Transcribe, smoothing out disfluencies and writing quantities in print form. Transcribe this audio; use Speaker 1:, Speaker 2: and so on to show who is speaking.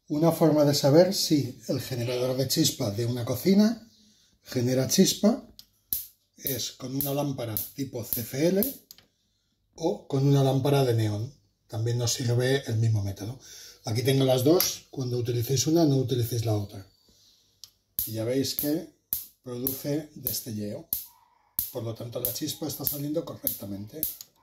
Speaker 1: Una forma de saber si el generador de chispa de una cocina genera chispa es con una lámpara tipo CFL o con una lámpara de neón. También nos sirve el mismo método. Aquí tengo las dos. Cuando utilicéis una, no utilicéis la otra. Y ya veis que produce destelleo. Por lo tanto, la chispa está saliendo correctamente.